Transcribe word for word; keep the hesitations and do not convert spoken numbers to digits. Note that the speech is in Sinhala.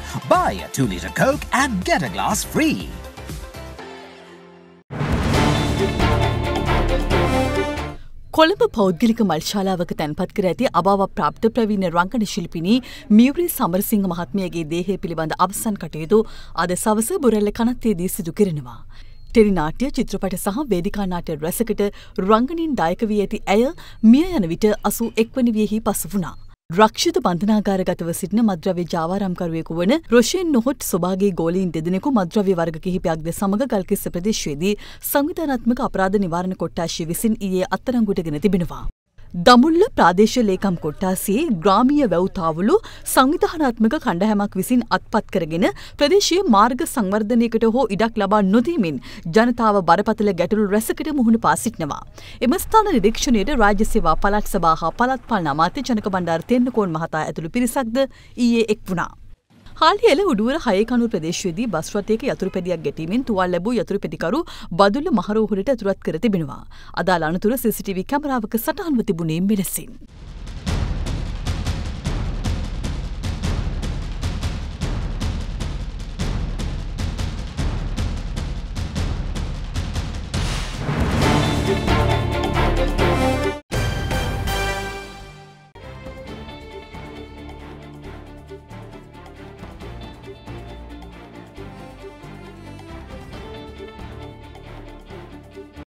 Buy a two litre Coke and get a glass free. Colombo පෞද්ගලික මල්ශාලාවක තැන්පත් කර ඇති අභාව ප්‍රාප්ත ප්‍රවීණ රංගන ශිල්පිනී මියුරි සමරසිංහ මහත්මියගේ දේහය පිළිබඳ අවසන් කටයුතු අද සවස බොරැල්ල කනත්තේදී සිදු කරනවා. ටෙලි නාට්‍ය, චිත්‍රපට සහ වේදිකා නාට්‍ය රැසකට රංගනින් දායක වී ඇති ඇය මිය යන විට අසූ එක් වන වියෙහි පසු වුණා. රක්ෂිත බන්ධනාගාරගතව සිටින මද්‍රව්‍ය ජාවාරම්කරුවෙකු වන රොෂෙන් නොහොට් සොබාගේ ගෝලීන් දෙදෙනෙකු මද්‍රව්‍ය වර්ග කිහිපයක්ද සමග ගල්කිස්ස ප්‍රදේශයේදී සංවිධානාත්මක අපරාධ නිවාරණ කොට්ටාශය විසින් ඊයේ අත්අඩංගුවට ගෙන තිබෙනවා. දමුල්ල ප්‍රාදේශීය ලේකම් කොට්ටාසයේ ග්‍රාමීය වැව්තාවලු සංවිධානාත්මක කණ්ඩායමක් විසින් අත්පත් කරගෙන ප්‍රදේශීය මාර්ග සංවර්ධනයකට හෝ ඉඩක් ලබා නොදීමෙන් ජනතාව බරපතල ගැටලු රැසකට මුහුණ පා සිටිනවා. එම ස්ථාන නිරීක්ෂණයට රාජ්‍ය සේවා පළාත් සභා හා පළාත් පාලන අමාත්‍ය ජනක බණ්ඩාර තෙන්නකෝන් මහතා ඇතුළු පිරිසක්ද ඊයේ එක් වුණා. හාලිඇල උඩුවර හයකණුව ප්‍රදේශයේදී බස් රථයක යතුරු පැදියක් ගැටීමෙන් තුවාල ලැබූ යතුරු පැදිකරු බදුල්ල මහරෝහලට ඇතුළත් කර තිබෙනවා. අදාළ අනතුර සීසීටීවී කැමරාවක සටහන්ව තිබුණේ මෙලෙසින්.